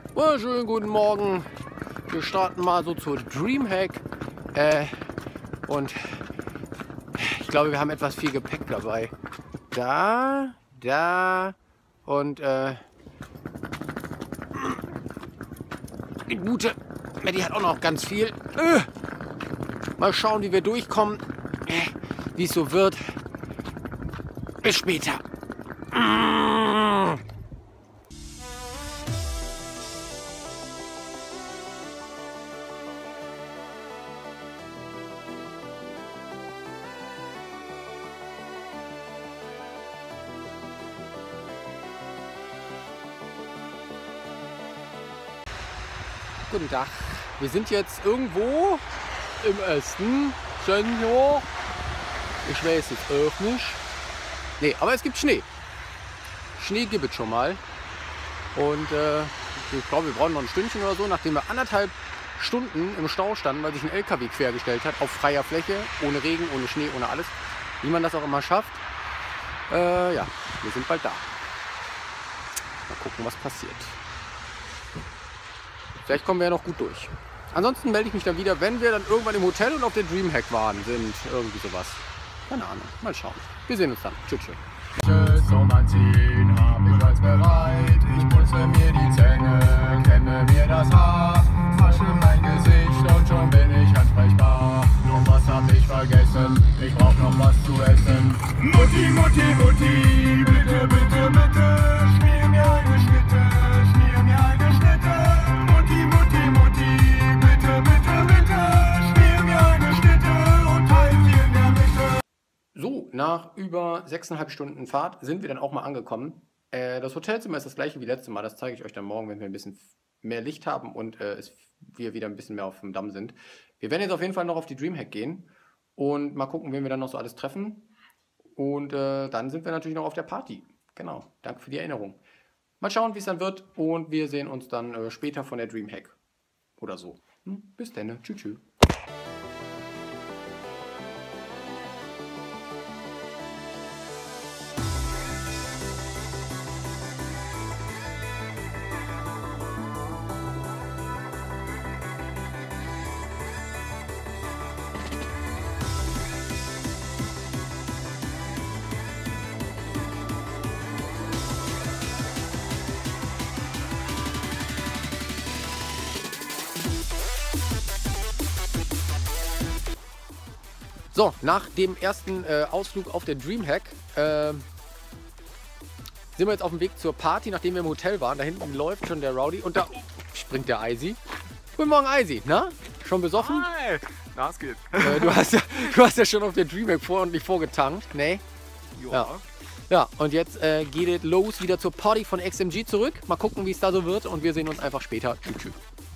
Schönen guten Morgen. Wir starten mal so zur Dreamhack. Und ich glaube, wir haben etwas viel Gepäck dabei. Da und die gute Maddie hat auch noch ganz viel. Mal schauen, wie wir durchkommen. Wie es so wird. Bis später. Guten Tag. Wir sind jetzt irgendwo im Osten. Senior. Ich weiß jetzt auch nicht. Nee, aber es gibt Schnee. Schnee gibt es schon mal. Und ich glaube, wir brauchen noch ein Stündchen oder so, nachdem wir 1,5 Stunden im Stau standen, weil sich ein LKW quergestellt hat, auf freier Fläche, ohne Regen, ohne Schnee, ohne alles. Wie man das auch immer schafft. Ja, wir sind bald da. Mal gucken, was passiert. Vielleicht kommen wir ja noch gut durch. Ansonsten melde ich mich dann wieder, wenn wir dann irgendwann im Hotel und auf der Dreamhack sind. Irgendwie sowas. Keine Ahnung. Mal schauen. Wir sehen uns dann. Tschüss. Um anziehen hab ich alles bereit. Ich putze mir die Zähne, kämme mir das Haar, wasche mein Gesicht und schon bin ich ansprechbar. Nur was hab ich vergessen? Ich brauch noch was zu essen. Mutti, Mutti, Mutti, bitte, bitte, bitte, schmier mir eine Schnitte, schmier mir eine Schnitte. Mutti, Mutti, Mutti, bitte, bitte, bitte, schmier mir eine Schnitte und teil sie in der Mitte. So, nach über 6,5 Stunden Fahrt sind wir dann auch mal angekommen. Das Hotelzimmer ist das gleiche wie letztes Mal. Das zeige ich euch dann morgen, wenn wir ein bisschen mehr Licht haben und wir wieder ein bisschen mehr auf dem Damm sind. Wir werden jetzt auf jeden Fall noch auf die Dreamhack gehen und mal gucken, wen wir dann noch so alles treffen. Und dann sind wir natürlich noch auf der Party. Genau, danke für die Erinnerung. Mal schauen, wie es dann wird und wir sehen uns dann später von der Dreamhack oder so. Bis dann, tschüss, tschüss. So, nach dem ersten Ausflug auf der Dreamhack sind wir jetzt auf dem Weg zur Party, nachdem wir im Hotel waren. Da hinten läuft schon der Rowdy und da springt der Eisi. Guten Morgen, Eisi. Na? Schon besoffen? Hi! Na, es geht. Du hast ja schon auf der Dreamhack ordentlich vorgetankt, ne? Ja. Ja, und jetzt geht es los wieder zur Party von XMG zurück. Mal gucken, wie es da so wird und wir sehen uns einfach später. Tschüss.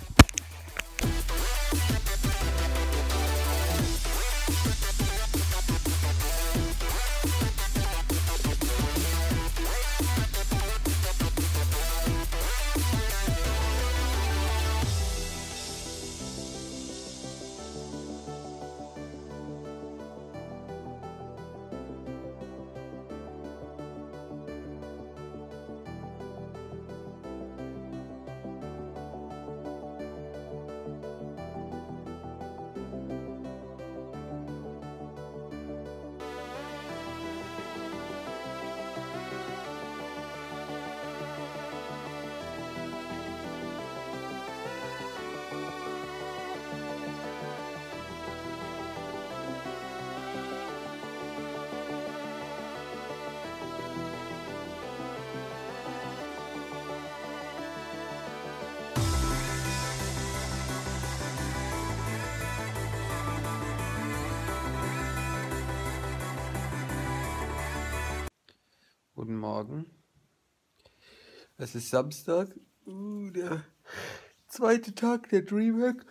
Guten Morgen. Es ist Samstag. Der zweite Tag der Dreamhack.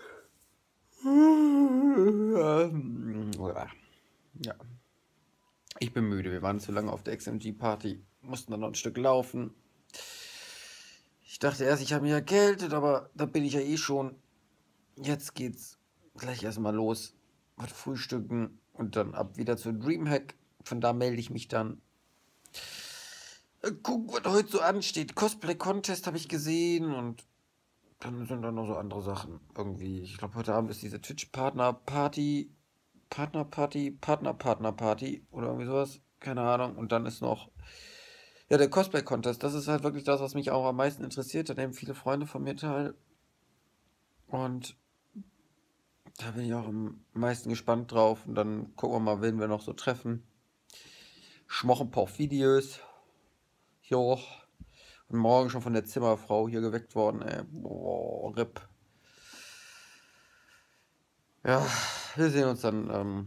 Ja. Ich bin müde. Wir waren zu lange auf der XMG-Party. Mussten dann noch ein Stück laufen. Ich dachte erst, ich habe mich erkältet, aber da bin ich ja eh schon. Jetzt geht's gleich erstmal los. Was frühstücken und dann ab wieder zur Dreamhack. Von da melde ich mich dann. Gucken, was heute so ansteht. Cosplay-Contest habe ich gesehen und dann sind da noch so andere Sachen irgendwie. Ich glaube, heute Abend ist diese Twitch-Partner-Party oder irgendwie sowas. Keine Ahnung. Und dann ist noch ja der Cosplay-Contest. Das ist halt wirklich das, was mich auch am meisten interessiert. Da nehmen viele Freunde von mir teil. Und da bin ich auch am meisten gespannt drauf. Und dann gucken wir mal, wen wir noch so treffen. Schmochen ein paar Videos. Jo. Und morgen schon von der Zimmerfrau hier geweckt worden, ey. Boah, RIP. Ja, wir sehen uns dann,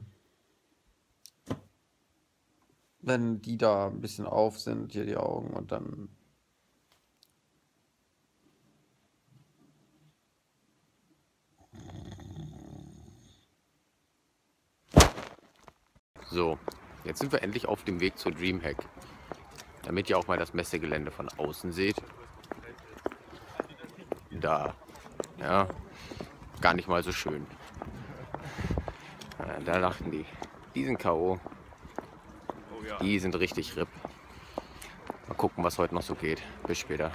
wenn die da ein bisschen auf sind, hier die Augen, und dann. So, jetzt sind wir endlich auf dem Weg zur Dreamhack. Damit ihr auch mal das Messegelände von außen seht. Da. Ja, gar nicht mal so schön. Ja, da lachten die. Die sind K.O. Die sind richtig RIP. Mal gucken, was heute noch so geht. Bis später.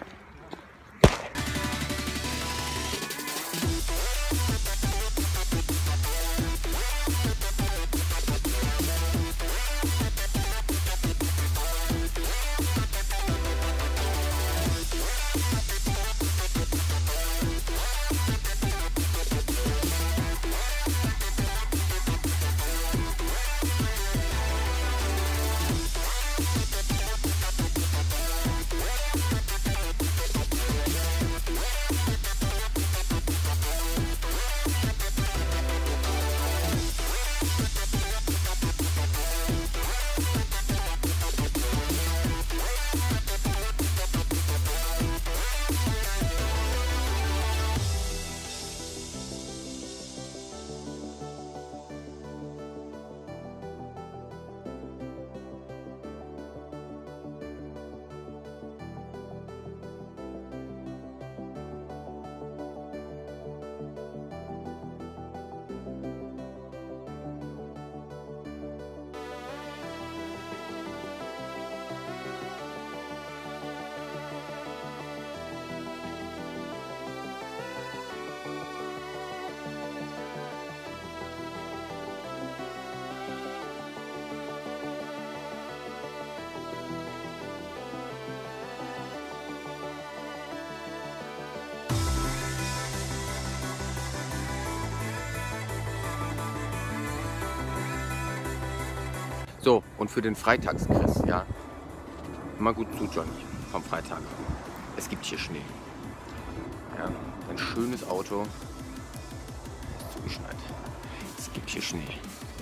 So, und für den Freitagsquiz, ja. Immer gut zu, Johnny, vom Freitag. Es gibt hier Schnee. Ja, ein schönes Auto. Ist zugeschneit. Es gibt hier Schnee.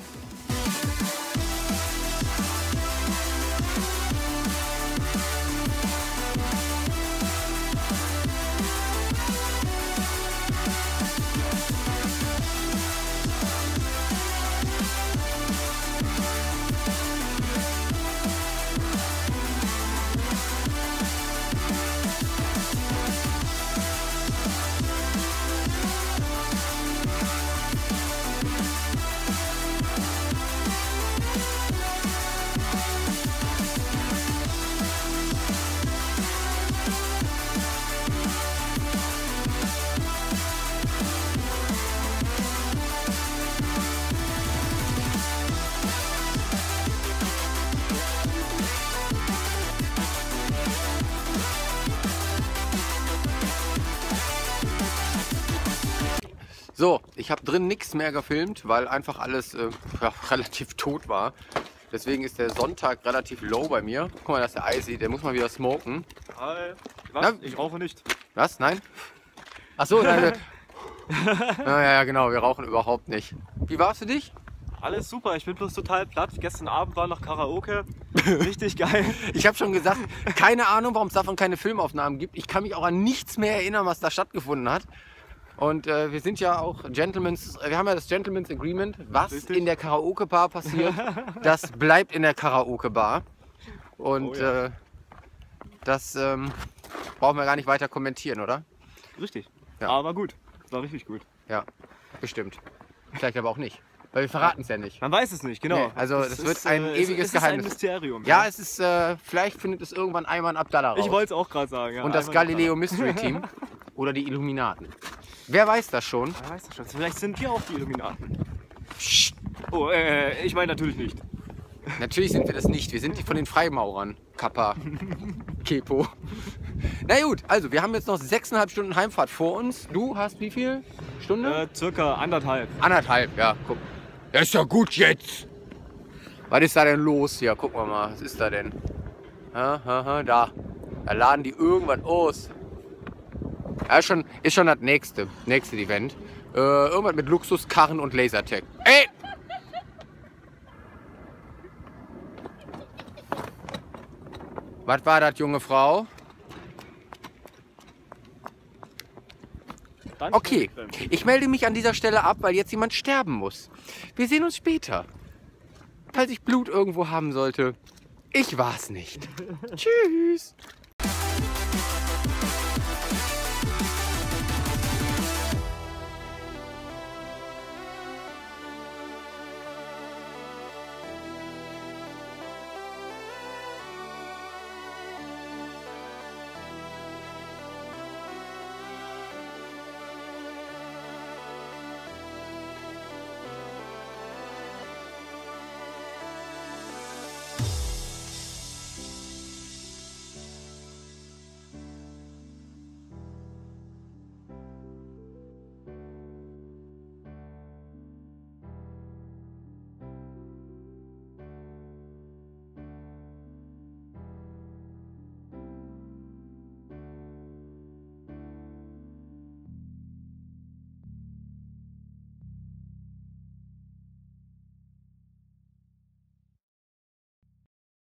So, ich habe drin nichts mehr gefilmt, weil einfach alles ja, relativ tot war. Deswegen ist der Sonntag relativ low bei mir. Guck mal, das ist der Icy, der muss mal wieder smoken. Hi. Was? Na? Ich rauche nicht. Was? Nein? Ach so, nein. Ja, genau, wir rauchen überhaupt nicht. Wie war es für dich? Alles super, ich bin bloß total platt. Gestern Abend war noch Karaoke. Richtig geil. Ich habe schon gesagt, keine Ahnung, warum es davon keine Filmaufnahmen gibt. Ich kann mich auch an nichts mehr erinnern, was da stattgefunden hat. Und wir sind ja auch wir haben ja das Gentleman's Agreement. Was Richtig. in der Karaoke-Bar passiert, das bleibt in der Karaoke-Bar. Und Oh ja. das brauchen wir gar nicht weiter kommentieren, oder? Richtig. Ja. Aber gut. War richtig gut. Ja, bestimmt. Vielleicht aber auch nicht. Weil wir verraten es ja nicht. Man weiß es nicht, genau. Nee, also das wird ein ewiges es Geheimnis. ist ein Mysterium. Ja, es ist, vielleicht findet es irgendwann Ayman Abdallah raus. Ich wollte es auch gerade sagen. Ja. Und das Einmal Galileo Mystery Team. Oder die Illuminaten. Wer weiß das schon? Wer weiß das schon. Vielleicht sind wir auch die Illuminaten. Psst. Oh, ich meine natürlich nicht. Natürlich sind wir das nicht. Wir sind die von den Freimaurern. Kappa. Kepo. Na gut, also wir haben jetzt noch 6,5 Stunden Heimfahrt vor uns. Du hast wie viel? Stunde? Circa 1,5. 1,5, ja. Guck. Ja, ist ja gut jetzt. Was ist da denn los hier? Gucken wir mal. Was ist da denn? Da. Da laden die irgendwas aus. Ja, ist schon das nächste Event. Irgendwas mit Luxuskarren und Lasertag. Ey! Was war das, junge Frau? Okay, ich melde mich an dieser Stelle ab, weil jetzt jemand sterben muss. Wir sehen uns später. Falls ich Blut irgendwo haben sollte. Ich war's nicht. Tschüss.